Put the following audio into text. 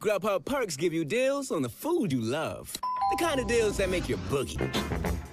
GrubHub perks give you deals on the food you love. The kind of deals that make your boogie.